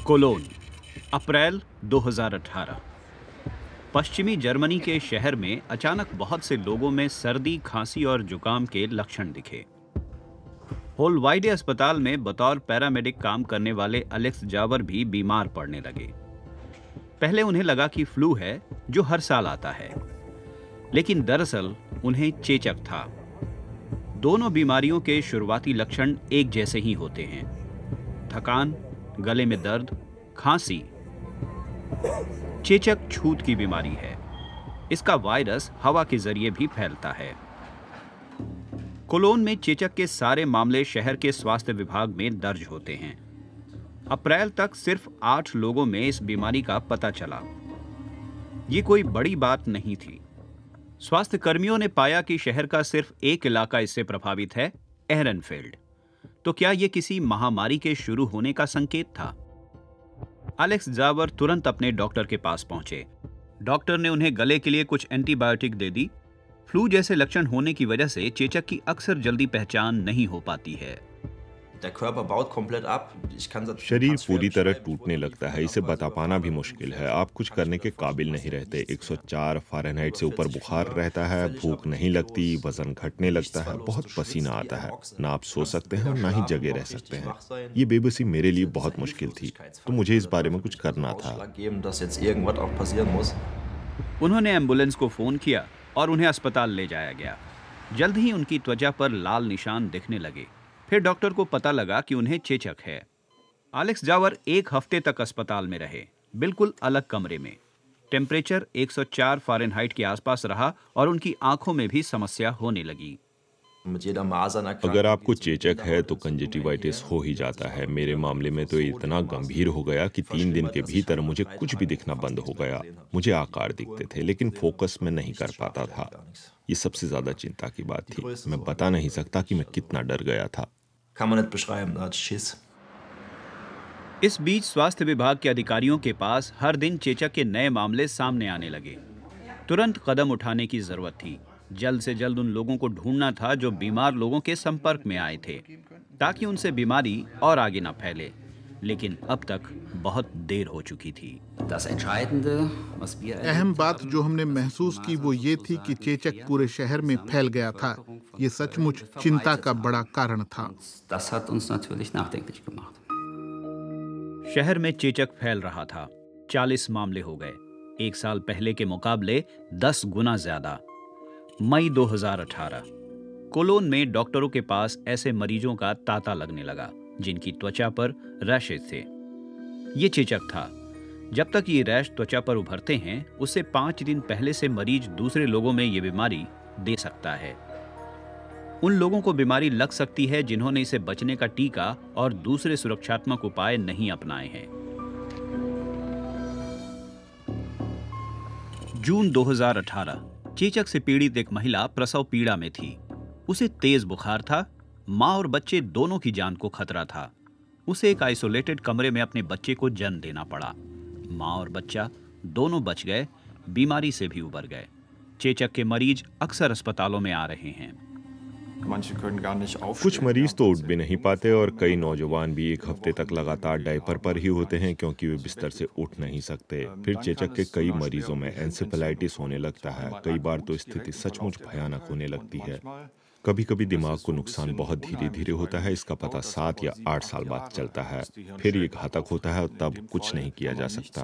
Colon, अप्रैल 2018। पश्चिमी Germany के शहर में अचानक बहुत से लोगों में सर्दी, खांसी और जुकाम के लक्षण दिखे। होलवाइडे अस्पताल में बतौर पैरामेडिक काम करने वाले एलेक्स जावर भी बीमार पड़ने लगे। पहले उन्हें लगा कि फ्लू है, जो हर साल आता है, लेकिन दरअसल उन्हें चेचक था। दोनों बीमारियों के शुरुआती लक्षण एक जैसे ही होते हैं: थकान, गले में दर्द, खांसी। चेचक छूत की बीमारी है। इसका वायरस हवा के जरिए भी फैलता है। कोलोन में चेचक के सारे मामले शहर के स्वास्थ्य विभाग में दर्ज होते हैं। अप्रैल तक सिर्फ 8 लोगों में इस बीमारी का पता चला। ये कोई बड़ी बात नहीं थी। स्वास्थ्य कर्मियों ने पाया कि शहर का सिर्फ एक इलाका इससे प्रभावित है, एहरनफील्ड। तो क्या ये किसी महामारी के शुरू होने का संकेत था? एलेक्स जावर तुरंत अपने डॉक्टर के पास पहुंचे। डॉक्टर ने उन्हें गले के लिए कुछ एंटीबायोटिक दे दी। फ्लू जैसे लक्षण होने की वजह से चेचक की अक्सर जल्दी पहचान नहीं हो पाती है। शरीर पूरी तरह टूटने लगता है। इसे बता पाना भी मुश्किल है। आप कुछ करने के काबिल नहीं रहते। 104 फ़ारेनहाइट से ऊपर बुखार रहता है, भूख नहीं लगती, वजन घटने लगता है, बहुत पसीना आता है। ना आप सो सकते हैं और ना ही जगे रह सकते हैं। ये बेबसी मेरे लिए बहुत मुश्किल थी, तो मुझे इस बारे में कुछ करना था। उन्होंने एम्बुलेंस को फोन किया और उन्हें अस्पताल ले जाया गया। जल्द ही उनकी त्वचा पर लाल निशान दिखने लगे। फिर डॉक्टर को पता लगा कि उन्हें चेचक है। एलेक्स जावर 1 हफ्ते तक अस्पताल में रहे, बिल्कुल अलग कमरे में। टेम्परेचर 104 फ़ारेनहाइट के आसपास रहा और उनकी आंखों में भी समस्या होने लगी। अगर आपको चेचक है तो कंजक्टिवाइटिस हो ही जाता है। मेरे मामले में तो इतना गंभीर हो गया कि 3 दिन के भीतर मुझे कुछ भी दिखना बंद हो गया। मुझे आकार दिखते थे, लेकिन फोकस में नहीं कर पाता था। ये सबसे ज्यादा चिंता की बात थी। मैं बता नहीं सकता कि मैं कितना डर गया था। इस बीच स्वास्थ्य विभाग के अधिकारियों के पास हर दिन चेचक के नए मामले सामने आने लगे। तुरंत कदम उठाने की जरूरत थी। जल्द से जल्द उन लोगों को ढूंढना था जो बीमार लोगों के संपर्क में आए थे, ताकि उनसे बीमारी और आगे ना फैले। लेकिन अब तक बहुत देर हो चुकी थी। अहम बात जो हमने महसूस की वो ये थी कि चेचक पूरे शहर में फैल गया था। ये सचमुच चिंता का बड़ा कारण था। शहर में चेचक फैल रहा था। 40 मामले हो गए, 1 साल पहले के मुकाबले 10 गुना ज्यादा। मई 2018, कोलोन में डॉक्टरों के पास ऐसे मरीजों का तांता लगने लगा जिनकी त्वचा पर रैशेज थे। ये चेचक था। जब तक ये रैश त्वचा पर उभरते हैं, उससे 5 दिन पहले से मरीज दूसरे लोगों में ये बीमारी दे सकता है। उन लोगों को बीमारी लग सकती है जिन्होंने इसे बचने का टीका और दूसरे सुरक्षात्मक उपाय नहीं अपनाए हैं। जून 2018, चेचक से पीड़ित एक महिला प्रसव पीड़ा में थी। उसे तेज बुखार था। माँ और बच्चे दोनों की जान को खतरा था। उसे एक आइसोलेटेड कमरे में अपने बच्चे को जन्म देना पड़ा। माँ और बच्चा दोनों बच गए, बीमारी से भी उबर गए। चेचक के मरीज अक्सर अस्पतालों में आ रहे हैं। कुछ मरीज तो उठ भी नहीं पाते और कई नौजवान भी 1 हफ्ते तक लगातार डायपर पर ही होते हैं क्योंकि वे बिस्तर से उठ नहीं सकते। फिर चेचक के कई मरीजों में एन्सेफेलाइटिस होने लगता है। कई बार तो स्थिति सचमुच भयानक होने लगती है। कभी कभी दिमाग को नुकसान बहुत धीरे धीरे होता है। इसका पता 7 या 8 साल बाद चलता है। फिर ये घातक होता है और तब कुछ नहीं किया जा सकता।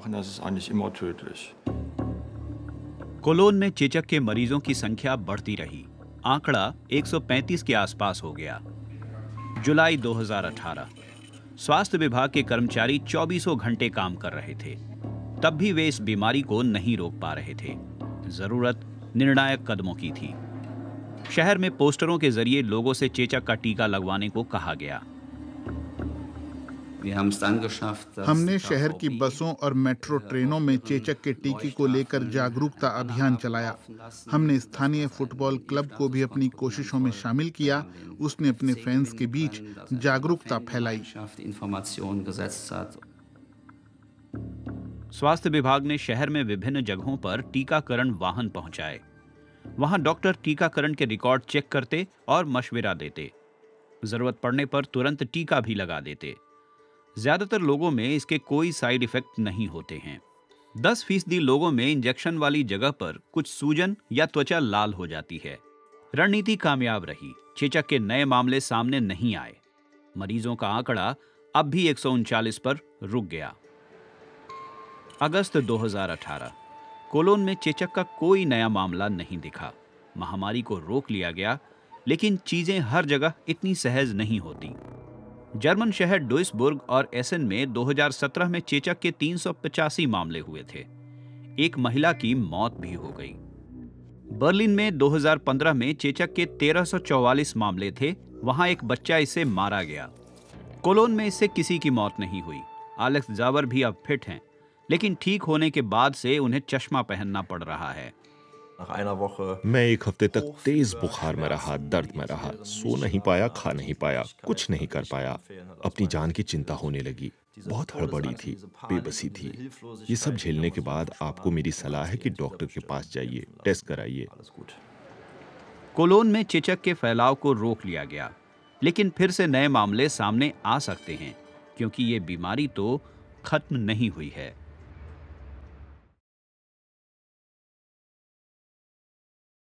कोलोन में चेचक के मरीजों की संख्या बढ़ती रही। आंकड़ा 135 के आसपास हो गया। जुलाई 2018, स्वास्थ्य विभाग के कर्मचारी 24 घंटे काम कर रहे थे। तब भी वे इस बीमारी को नहीं रोक पा रहे थे। जरूरत निर्णायक कदमों की थी। शहर में पोस्टरों के जरिए लोगों से चेचक का टीका लगवाने को कहा गया। हमने शहर की बसों और मेट्रो ट्रेनों में चेचक के टीके को लेकर जागरूकता अभियान चलाया। हमने स्थानीय फुटबॉल क्लब को भी अपनी कोशिशों में शामिल किया। उसने अपने फैंस के बीच जागरूकता फैलाई। स्वास्थ्य विभाग ने शहर में विभिन्न जगहों पर टीकाकरण वाहन पहुंचाए। वहां डॉक्टर टीकाकरण के रिकॉर्ड चेक करते और मशविरा देते। जरूरत पड़ने पर तुरंत टीका भी लगा देते। ज्यादातर लोगों में इसके कोई साइड इफेक्ट नहीं होते हैं। 10% लोगों में इंजेक्शन वाली जगह पर कुछ सूजन या त्वचा लाल हो जाती है। रणनीति कामयाब रही, चेचक के नए मामले सामने नहीं आए। मरीजों का आंकड़ा अब भी 139 पर रुक गया। अगस्त 2018, कोलोन में चेचक का कोई नया मामला नहीं दिखा। महामारी को रोक लिया गया, लेकिन चीजें हर जगह इतनी सहज नहीं होती। जर्मन शहर डुइसबुर्ग और एसेन में 2017 में चेचक के 385 मामले हुए थे। एक महिला की मौत भी हो गई। बर्लिन में 2015 में चेचक के 1344 मामले थे, वहां एक बच्चा इससे मारा गया। कोलोन में इससे किसी की मौत नहीं हुई। एलेक्स जावर भी अब फिट हैं, लेकिन ठीक होने के बाद से उन्हें चश्मा पहनना पड़ रहा है। मैं एक हफ्ते तक तेज बुखार में रहा, दर्द में रहा, सो नहीं पाया, खा नहीं पाया, कुछ नहीं कर पाया। अपनी जान की चिंता होने लगी। बहुत हड़बड़ी थी, बेबसी थी। ये सब झेलने के बाद आपको मेरी सलाह है कि डॉक्टर के पास जाइए, टेस्ट कराइए। कोलोन में चेचक के फैलाव को रोक लिया गया, लेकिन फिर से नए मामले सामने आ सकते हैं, क्योंकि ये बीमारी तो खत्म नहीं हुई है।